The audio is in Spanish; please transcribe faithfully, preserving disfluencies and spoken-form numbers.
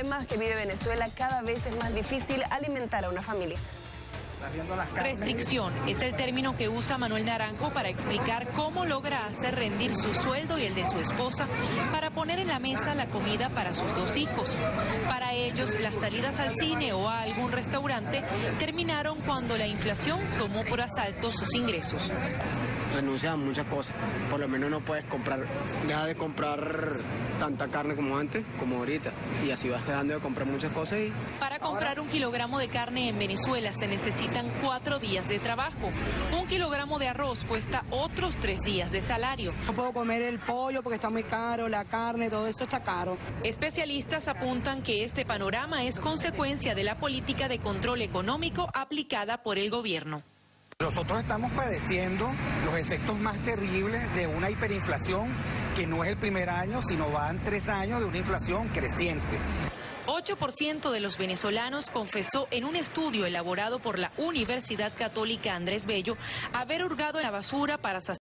problemas que vive Venezuela, cada vez es más difícil alimentar a una familia. Restricción es el término que usa Manuel Naranjo para explicar cómo logra hacer rendir su sueldo y el de su esposa para poner en la mesa la comida para sus dos hijos. Para ellos, las salidas al cine o a algún restaurante terminaron cuando la inflación tomó por asalto sus ingresos. Renuncia a muchas cosas, por lo menos no puedes comprar, deja de comprar tanta carne como antes, como ahorita, y así vas dejando de comprar muchas cosas. Y... Para comprar un kilogramo de carne en Venezuela se necesitan cuatro días de trabajo. Un kilogramo de arroz cuesta otros tres días de salario. No puedo comer el pollo porque está muy caro, la carne, todo eso está caro. Especialistas apuntan que este panorama es consecuencia de la política de control económico aplicada por el gobierno. Nosotros estamos padeciendo los efectos más terribles de una hiperinflación que no es el primer año, sino van tres años de una inflación creciente. ocho por ciento de los venezolanos confesó en un estudio elaborado por la Universidad Católica Andrés Bello haber hurgado en la basura para saciar